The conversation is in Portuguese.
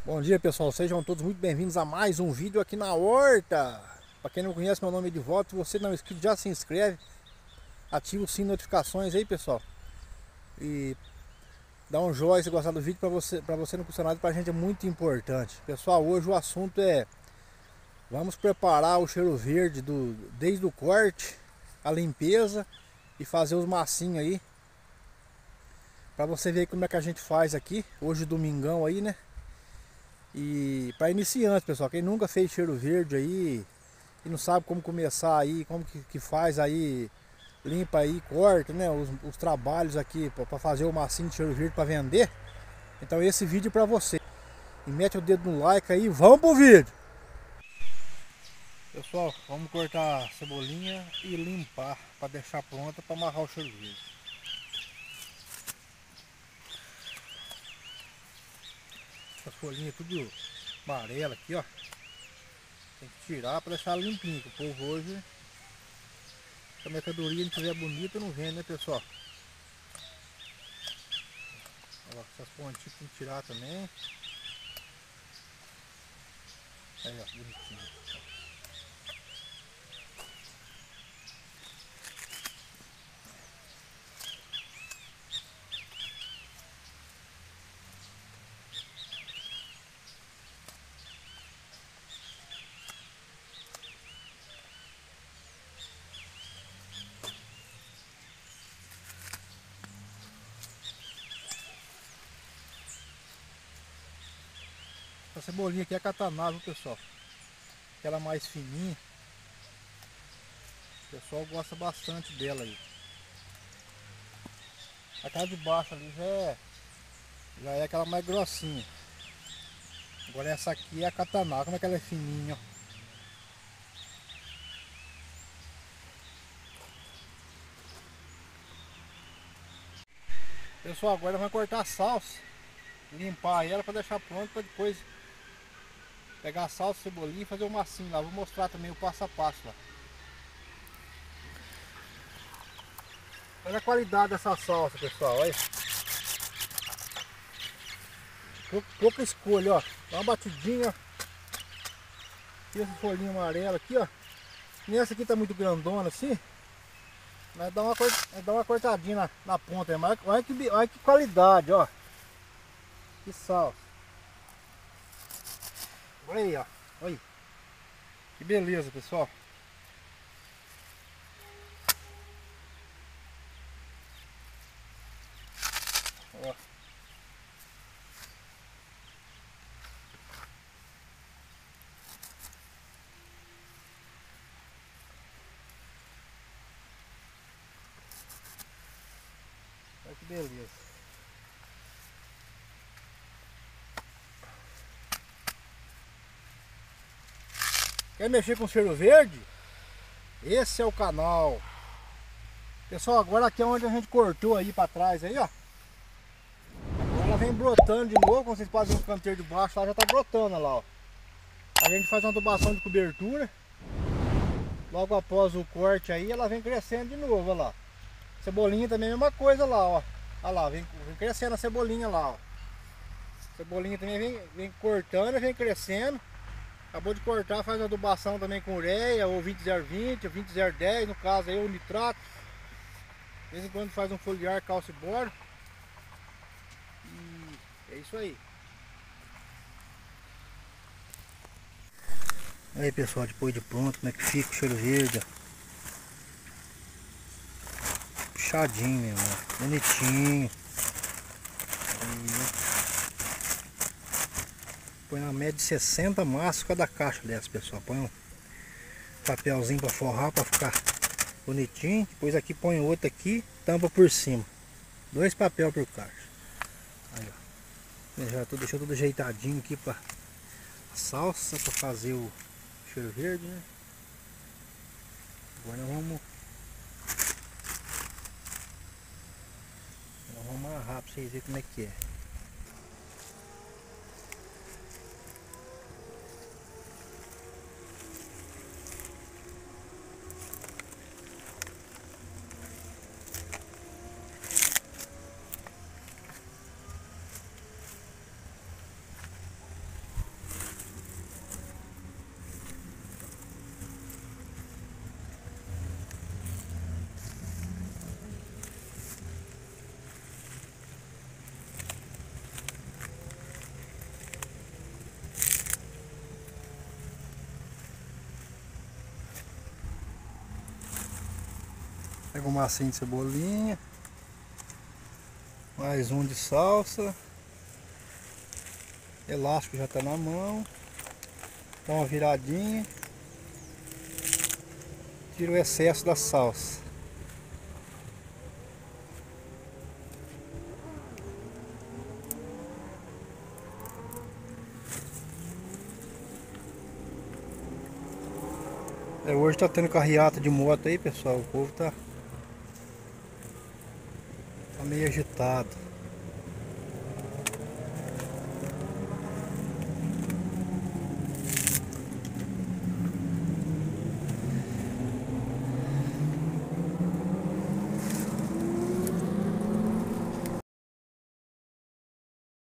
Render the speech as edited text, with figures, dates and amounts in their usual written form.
Bom dia, pessoal, sejam todos muito bem-vindos a mais um vídeo aqui na horta. Para quem não conhece, meu nome é Edivaldo. Se você não é inscrito, já se inscreve, ativa o sininho de notificações aí, pessoal, e dá um joinha se gostar do vídeo. Para você não custa nada, para a gente é muito importante. Pessoal, hoje o assunto é: vamos preparar o cheiro verde desde o corte, a limpeza e fazer os massinhos aí, para você ver como é que a gente faz aqui hoje, domingão aí, né? E para iniciantes, pessoal, quem nunca fez cheiro verde aí e não sabe como começar aí, como que faz aí, limpa aí, corta, né, os trabalhos aqui para fazer o massinho de cheiro verde para vender. Então esse vídeo é para você. E mete o dedo no like aí, vamos pro vídeo. Pessoal, vamos cortar a cebolinha e limpar para deixar pronta para amarrar o cheiro verde. Essas folhinhas tudo amarela aqui, ó. Tem que tirar para deixar limpinho, que o povo hoje, se a mercadoria não estiver bonita, não vende, né, pessoal? Olha lá, essas pontinhas tem que tirar também. Aí, ó, bonitinho. Essa cebolinha aqui é cataná, viu, pessoal? Aquela mais fininha. O pessoal gosta bastante dela aí. Aquela de baixo ali já é aquela mais grossinha. Agora essa aqui é a cataná. Como é que ela é fininha, ó. Pessoal, agora vai cortar a salsa, limpar ela para deixar pronto para depois pegar a salsa, cebolinha e fazer o massinho lá. Vou mostrar também o passo a passo lá. Olha a qualidade dessa salsa, pessoal. Olha. Pouca escolha, ó. Dá uma batidinha. E essa folhinha amarela aqui, ó. E essa aqui tá muito grandona assim. Mas dá uma cortadinha na ponta. Mas olha que qualidade, ó. Que salsa. Olha aí, ó. Olha aí. Que beleza, pessoal. Ó. Olha que beleza. Quer mexer com cheiro verde? Esse é o canal. Pessoal, agora aqui é onde a gente cortou aí pra trás aí, ó. Agora ela vem brotando de novo. Como vocês podem ver no canteiro de baixo lá, já tá brotando lá, ó. A gente faz uma adubação de cobertura. Logo após o corte aí, ela vem crescendo de novo, ó lá. Cebolinha também é a mesma coisa lá, ó. Olha lá, vem crescendo a cebolinha lá, ó. Cebolinha também vem cortando, vem crescendo. Acabou de cortar, faz uma adubação também com ureia, ou 20-020, ou 20-010, no caso aí, o nitrato. De vez em quando faz um foliar, cálcio e boro. E é isso aí. Aí, pessoal, depois de pronto, como é que fica o cheiro verde, ó. Puxadinho mesmo, ó. Bonitinho. Aí, põe na média de 60 maços cada caixa dessa, pessoal. Põe um papelzinho para forrar, para ficar bonitinho. Depois aqui põe outro aqui, tampa por cima. 2 papel por caixa. Aí, ó. Deixou tudo ajeitadinho aqui para salsa, para fazer o cheiro verde, né? Agora nós vamos amarrar para vocês verem como é que é. Pega um massinho de cebolinha. Mais um de salsa. Elástico já tá na mão. Dá uma viradinha. Tira o excesso da salsa. Hoje tá tendo carreata de moto aí, pessoal. O povo tá meio agitado.